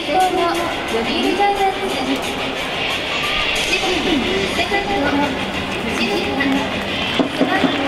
先攻の読売ジャイアンツ、1番セカンドの藤井が背番号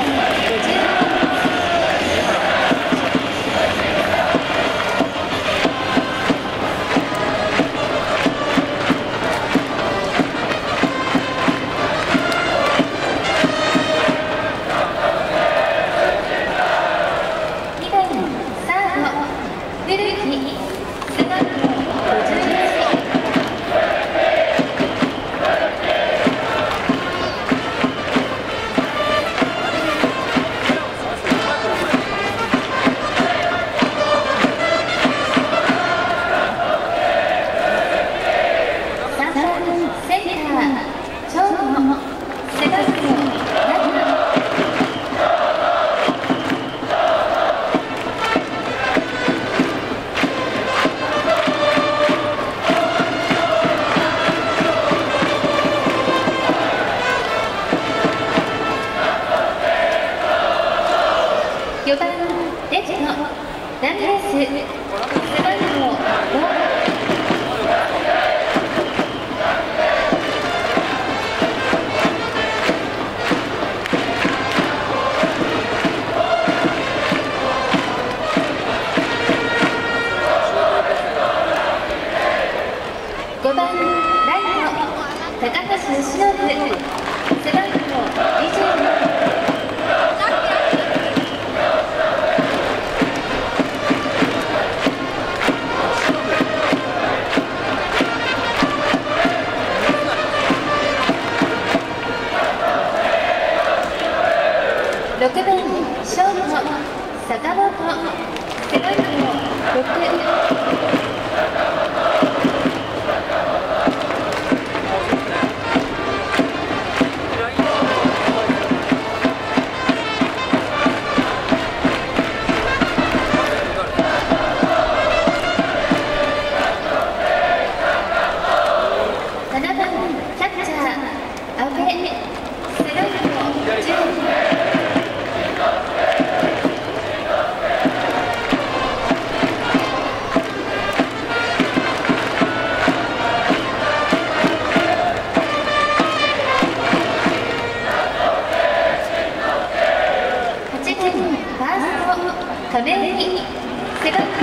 50。4番レフトランレース背番号5。5番ライト高橋由伸背番号24。6番ショート坂本背番号6。7番キャッチャー阿部背番号10。亀井背番号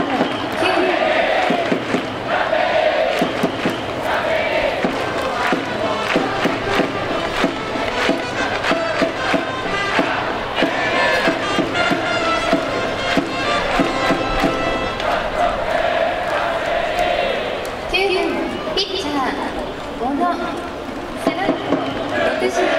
9。9番ピッチャー小野背番号60。